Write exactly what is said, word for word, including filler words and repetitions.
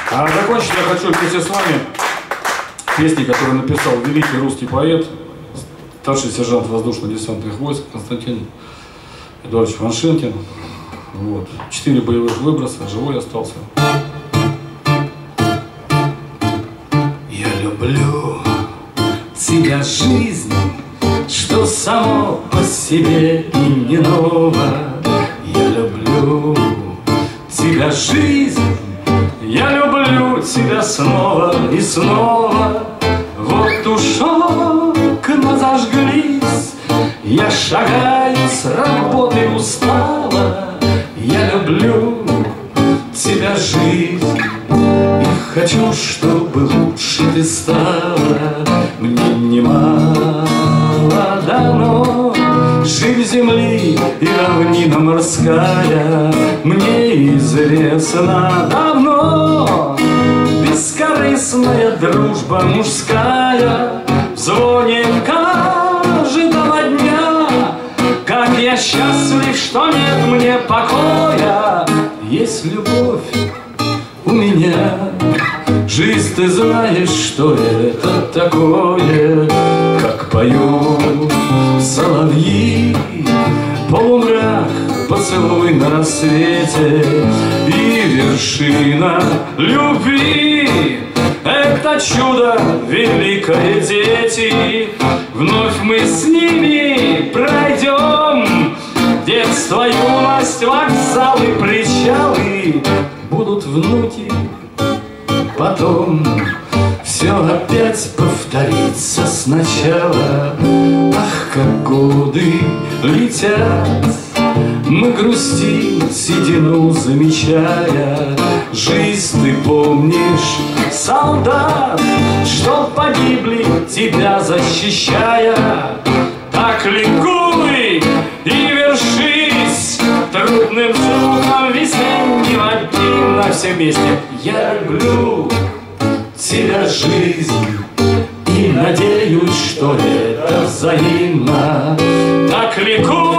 А закончить я хочу вместе с вами песни, которую написал великий русский поэт, старший сержант воздушно-десантных войск Константин Эдуардович Ваншинкин. Вот. Четыре боевых выброса, живой остался. Я люблю тебя, жизнь, что само по себе и не ново. Я люблю тебя, жизнь, я люблю тебя снова и снова. Вот уж окна зажглись, я шагаю с работы устала. Я люблю тебя, жизнь, и хочу, чтобы лучше ты стала. Мне немало дано жизнь земли и равнина морская. Мне известна давно бескорыстная дружба мужская. В звоне каждого дня, как я счастлив, что нет мне покоя. Есть любовь у меня, жизнь, ты знаешь, что это такое. Как поют соловьи, полумрак, поцелуй на рассвете и вершина любви. Это чудо великое, дети. Вновь мы с ними пройдем детство, юность, вокзалы, причалы. Будут внуки, потом все опять повторится сначала. Ах, как годы летят, мы грустим, седину замечая. Жизнь, ты помнишь, солдат, что погибли, тебя защищая. Так ликуй и вершись трудным звуком весеннего гимна. Все вместе. Я люблю тебя, жизнь, и надеюсь, что это взаимно. Так ликуй